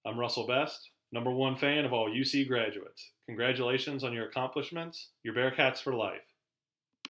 I'm Russell Best, #1 fan of all UC graduates. Congratulations on your accomplishments. You're Bearcats for life.